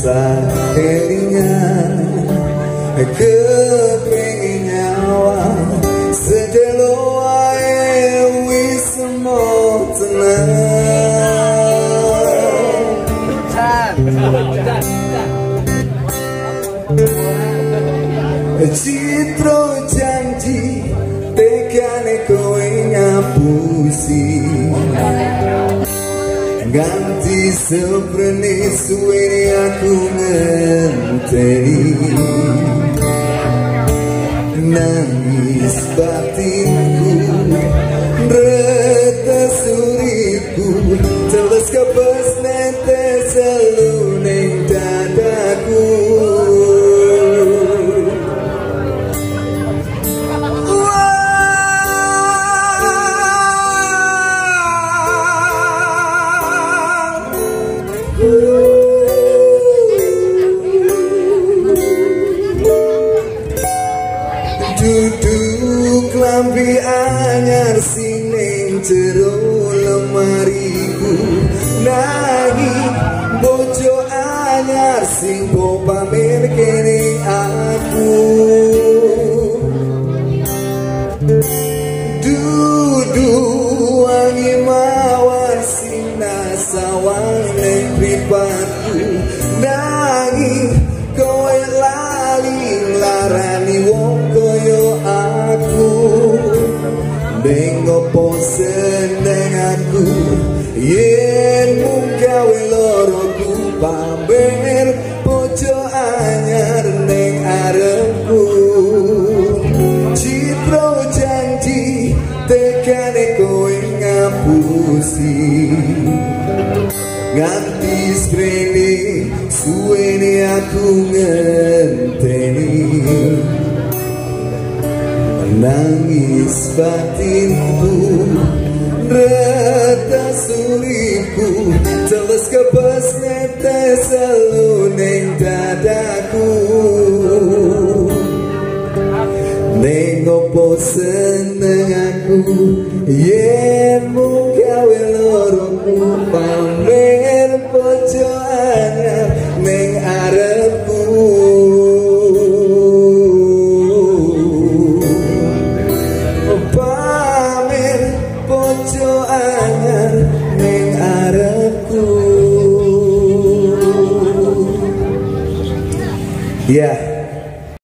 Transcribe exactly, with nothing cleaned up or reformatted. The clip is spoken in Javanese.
tansah kelingan kepengin nyawa sedelo wae wis semua tenang citro janji tekane kowe ngapusi ganti seprene suwene aku ngenteni nangis batinku retas uriku terus kebes netes selalu neng dadaku duduk lambi anyar sining jero lemariku nagi bojo anyar sing po pamer kene aku duduk wangi mawar sinar sawang neng pripatku nagi kowe lali larani wong koyo aku dengopo seneng aku yen mung gawe loroku pamer bojo anyar neng arepku citro janji tekane kowe ngapusi ganti sprene suwene aku ngenteni nangis batinku retas uriku terus kebes netes selalu neng dadaku nengopo seneng aku yen mung gawe loroku pamer bojo anyar neng arepku pamer bojo anyar neng arepku ya.